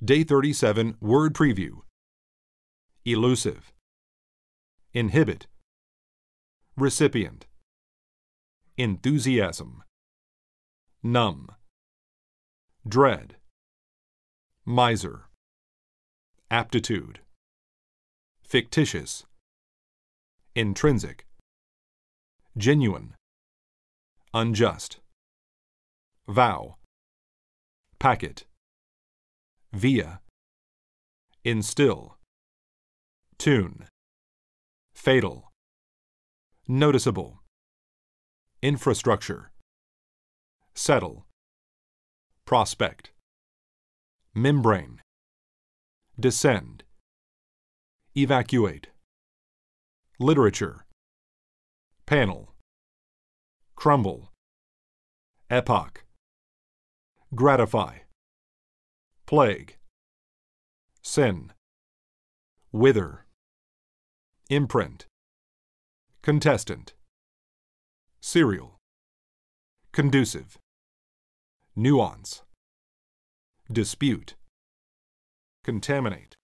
Day 37 Word Preview. Elusive. Inhibit. Recipient. Enthusiasm. Numb. Dread. Miser. Aptitude. Fictitious. Intrinsic. Genuine. Unjust. Vow. Packet. Via. Instill. Tune. Fatal. Noticeable. Infrastructure. Settle. Prospect. Membrane. Descend. Evacuate. Literature. Panel. Crumble. Epoch. Gratify. Plague. Sin. Wither. Imprint. Contestant. Serial. Conducive. Nuance. Dispute. Contaminate.